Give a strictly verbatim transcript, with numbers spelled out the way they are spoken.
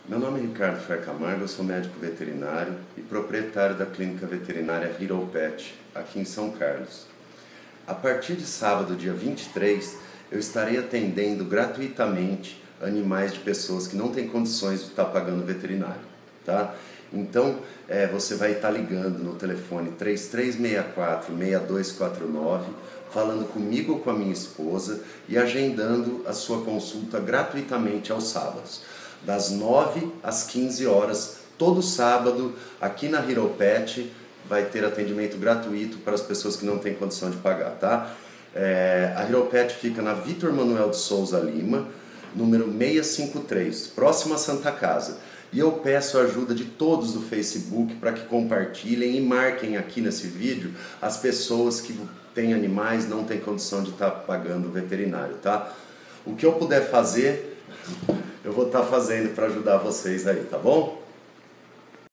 Meu nome é Ricardo Fer Camargo, eu sou médico veterinário e proprietário da clínica veterinária Hero Pet, aqui em São Carlos. A partir de sábado, dia vinte e três, eu estarei atendendo gratuitamente animais de pessoas que não têm condições de estar pagando veterinário, tá? Então, é, você vai estar ligando no telefone três três seis quatro, seis dois quatro nove, falando comigo ou com a minha esposa e agendando a sua consulta gratuitamente aos sábados, das nove às quinze horas, todo sábado, aqui na Hero Pet, vai ter atendimento gratuito para as pessoas que não têm condição de pagar, tá? É, a Hero Pet fica na Vitor Manuel de Souza Lima, número seiscentos e cinquenta e três, próximo à Santa Casa. E eu peço a ajuda de todos do Facebook para que compartilhem e marquem aqui nesse vídeo as pessoas que têm animais, não têm condição de estar pagando veterinário, tá? O que eu puder fazer, eu vou estar fazendo para ajudar vocês aí, tá bom?